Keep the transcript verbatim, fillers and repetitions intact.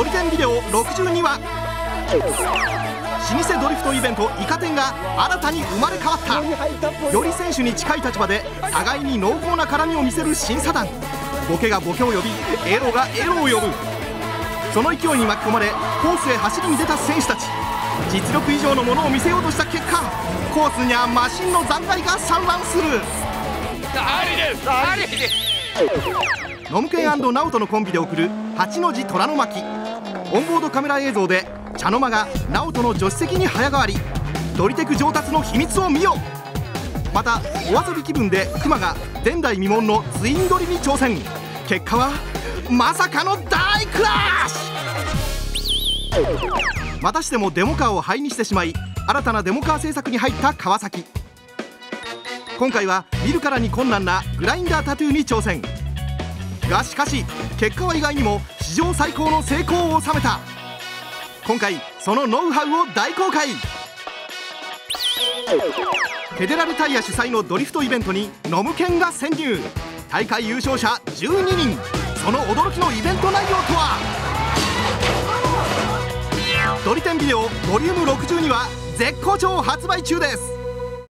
リテンビデオろくじゅうには老舗ドリフトイベントイカ天が新たに生まれ変わった。より選手に近い立場で互いに濃厚な絡みを見せる審査団。ボケがボケを呼びエロがエロを呼ぶ。その勢いに巻き込まれコースへ走りに出た選手たち。実力以上のものを見せようとした結果、コースにはマシンの残骸が散乱する。 ありですありです。 ノムケン&ナオトのコンビで送る八の字虎の巻。オンボードカメラ映像で茶の間がナオトの助手席に早変わり。ドリテク上達の秘密を見よ。またお遊び気分でクマが前代未聞のツインドリに挑戦。結果はまさかの大クラッシュ。またしてもデモカーを灰にしてしまい、新たなデモカー製作に入った川崎。今回は見るからに困難なグラインダータトゥーに挑戦。がしかし結果は意外にも史上最高の成功を収めた。今回そのノウハウを大公開。フェデラルタイヤ主催のドリフトイベントにノムケンが潜入。大会優勝者じゅうににん。その驚きのイベント内容とは。ドリテンビデオボリュームろくじゅうには絶好調発売中です。